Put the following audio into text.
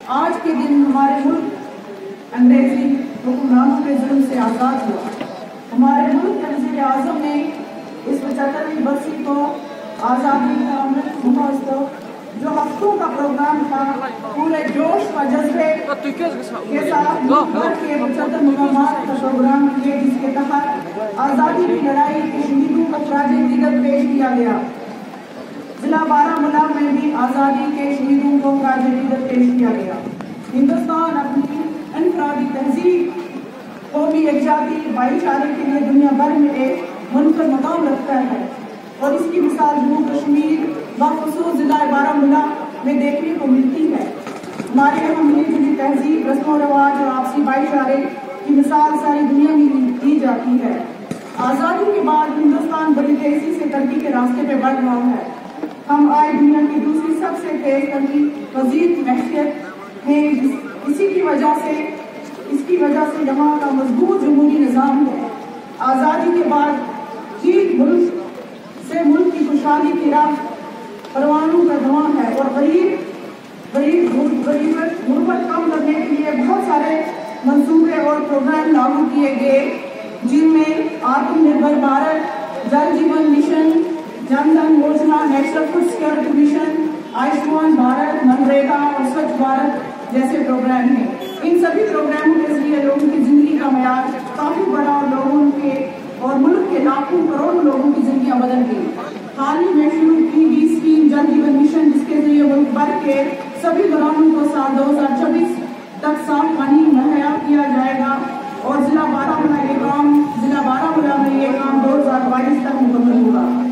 آج کے دن ہمارے ملک انگریزی حکمرانوں کے ظلم سے آزاد ہوا۔ ہمارے ملک کے وزیر اعظم نے اس 75ویں برسی کو آزادی کا امرت مہوتسو جو ہفتوں کا پروگرام تھا پورے جوش و جذبے کے ساتھ ملک بھر کے 75 مقامات کا پروگرام کیے، جس کے تحت آزادی کی لڑائی کے شہیدوں کو خراج عقیدت پیش کیا گیا۔ ضلع بارہمولہ میں بھی آزادی کے شہیدوں کو خراج عقیدت پیش کیا گیا۔ ہندوستان اپنی انفرادی تہذیب، قومی یکجہتی، بھائی چارے کے لیے دنیا بھر میں ایک منفرد مقام رکھتا ہے، اور اس کی مثال جموں کشمیر بخصوص ضلع بارہمولہ میں دیکھنے کو ملتی ہے۔ ہمارے یہاں ملی جلی تہذیب، رسم و رواج اور آپسی بھائی چارے کی مثال ساری دنیا میں دی جاتی ہے۔ آزادی کے بعد ہندوستان بڑی تیزی سے ترقی کے راستے پہ بڑھ رہا ہے۔ ہم آج دنیا کی دوسری سب سے تیز ترقی پذیر معیشت ہیں، اس کی وجہ سے یہاں کا مضبوط جمہوری نظام ہے۔ آزادی کے بعد ہی ملک کی خوشحالی کی راہ پروانوں کا دھواں ہے، اور غربت کم کرنے کے لیے بہت سارے منصوبے اور پروگرام لاگو کیے گئے، جن میں Atma Nirbhar Bharat, Jal Jeevan mission, Jan Dhan Yojana, national food security mission, Ayushman Bharat, منریگا اور سوچھ بھارت جیسے پروگرام ہیں۔ ان سبھی پروگراموں کے ذریعے لوگوں کی زندگی کا معیار کافی بڑا اور ملک کے لاکھوں کروڑوں لوگوں کی زندگیاں بدل گئی۔ حال ہی میں شروع کی گئی اسکیم جل جیون مشن، جس کے ذریعے ملک بھر کے سبھی گھرانوں کو سال 2026 تک صاف پانی مہیا کیا جائے گا، اور ضلع بارہمولہ میں یہ کام 2022 تک مکمل ہوگا۔